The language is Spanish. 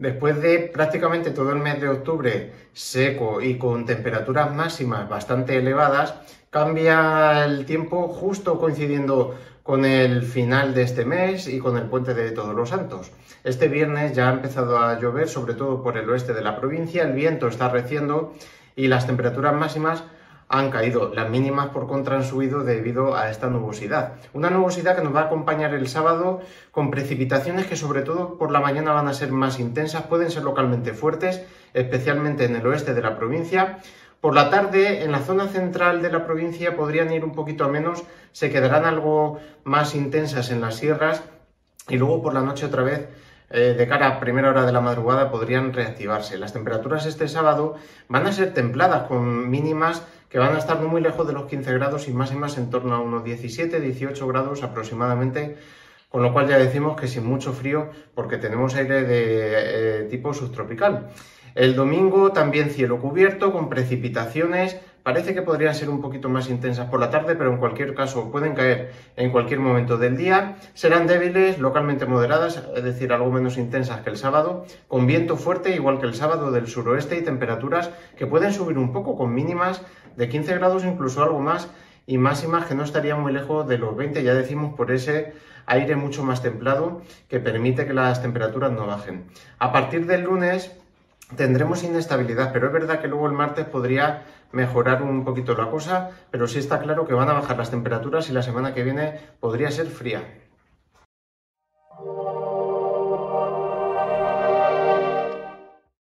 Después de prácticamente todo el mes de octubre seco y con temperaturas máximas bastante elevadas, cambia el tiempo justo coincidiendo con el final de este mes y con el puente de Todos los Santos. Este viernes ya ha empezado a llover, sobre todo por el oeste de la provincia, el viento está arreciando y las temperaturas máximas han caído. Las mínimas, por contra, han subido debido a esta nubosidad. Una nubosidad que nos va a acompañar el sábado con precipitaciones que, sobre todo por la mañana, van a ser más intensas, pueden ser localmente fuertes, especialmente en el oeste de la provincia. Por la tarde, en la zona central de la provincia, podrían ir un poquito a menos, se quedarán algo más intensas en las sierras y luego por la noche otra vez, de cara a primera hora de la madrugada, podrían reactivarse. Las temperaturas este sábado van a ser templadas, con mínimas que van a estar no muy lejos de los 15 grados y máximas en torno a unos 17-18 grados aproximadamente, con lo cual ya decimos que sin mucho frío porque tenemos aire de tipo subtropical. El domingo también cielo cubierto con precipitaciones, parece que podrían ser un poquito más intensas por la tarde, pero en cualquier caso pueden caer en cualquier momento del día. Serán débiles, localmente moderadas, es decir, algo menos intensas que el sábado, con viento fuerte igual que el sábado del suroeste y temperaturas que pueden subir un poco con mínimas de 15 grados, incluso algo más, y máximas que no estarían muy lejos de los 20, ya decimos, por ese aire mucho más templado que permite que las temperaturas no bajen. A partir del lunes tendremos inestabilidad, pero es verdad que luego el martes podría mejorar un poquito la cosa, pero sí está claro que van a bajar las temperaturas y la semana que viene podría ser fría.